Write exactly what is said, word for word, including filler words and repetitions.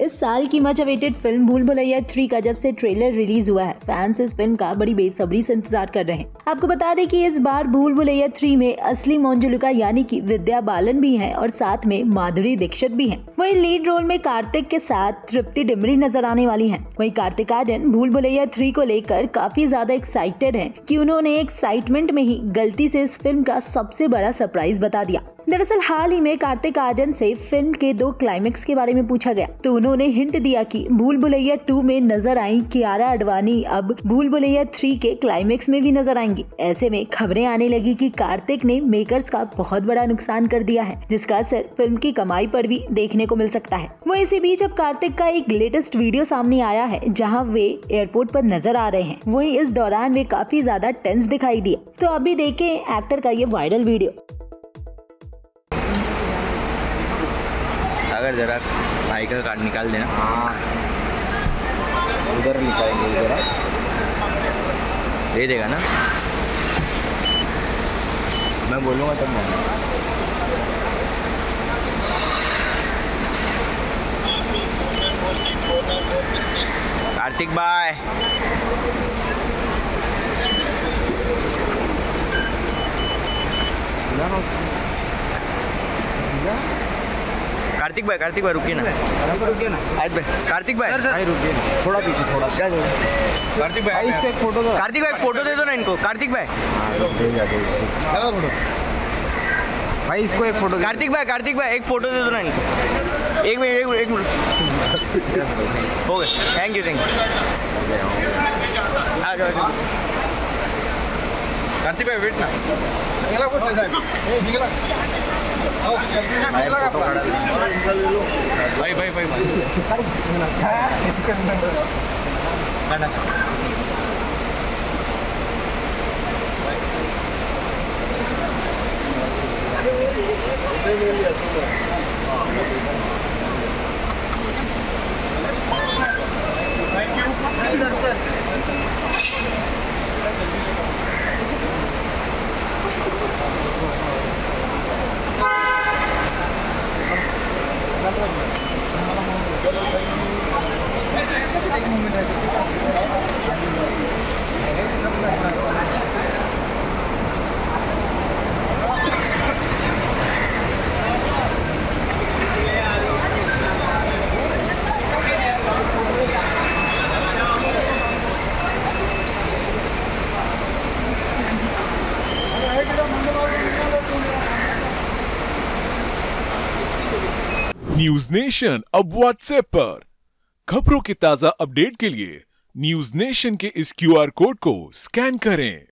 इस साल की मच अवेटेड फिल्म भूल भुलैया थ्री का जब से ट्रेलर रिलीज हुआ है, फैंस इस फिल्म का बड़ी बेसब्री से इंतजार कर रहे हैं। आपको बता दें कि इस बार भूल भुलैया थ्री में असली मोंजुलिका यानी कि विद्या बालन भी हैं और साथ में माधुरी दीक्षित भी हैं। वहीं लीड रोल में कार्तिक के साथ तृप्ति डिमरी नजर आने वाली हैं। वहीं कार्तिक आर्यन भूल भुलैया थ्री को लेकर काफी ज्यादा एक्साइटेड हैं कि उन्होंने एक्साइटमेंट में ही गलती से इस फिल्म का सबसे बड़ा सरप्राइज बता दिया। दरअसल हाल ही में कार्तिक आर्यन से फिल्म के दो क्लाइमेक्स के बारे में पूछा गया तो उन्होंने हिंट दिया कि भूल भुलैया टू में नजर आई कियारा आडवाणी अब भूल भुलैया थ्री के क्लाइमेक्स में भी नजर आएंगी। ऐसे में खबरें आने लगी कि कार्तिक ने मेकर्स का बहुत बड़ा नुकसान कर दिया है, जिसका असर फिल्म की कमाई पर भी देखने को मिल सकता है। वो इसी बीच अब कार्तिक का एक लेटेस्ट वीडियो सामने आया है जहाँ वे एयरपोर्ट पर नजर आ रहे हैं। वहीं इस दौरान वे काफी ज्यादा टेंस दिखाई दिए। तो अभी देखें एक्टर का ये वायरल वीडियो। अगर जरा भाई का कार्ड निकाल देना। हाँ उधर निकालेंगे, उधर दे देगा ना, मैं बोलूँगा तब मैं। कार्तिक बाय। कार्तिक भाई कार्तिक भाई रुकिए ना, रुकिए ना आयत भाई, कार्तिक भाई भाई रुकिए ना, थोड़ा पीछे थोड़ा क्या कार्तिक भाई इसको एक फोटो दो। कार्तिक भाई फोटो दे दो ना इनको। कार्तिक भाई भाई इसको एक फोटो। कार्तिक भाई कार्तिक भाई एक फोटो दे दो ना इनको। एक मिनट एक मिनट एक मिनट हो गया। Thank you thank you. आ जाओ कार्तिक भाई वेट ना, निकला कुछ नहीं साहब, ए निकला भाई भाई भाई thank you sir. News nation अब व्हाट्सएप पर खबरों की ताजा अपडेट के लिए न्यूज नेशन के इस क्यूआर कोड को स्कैन करें।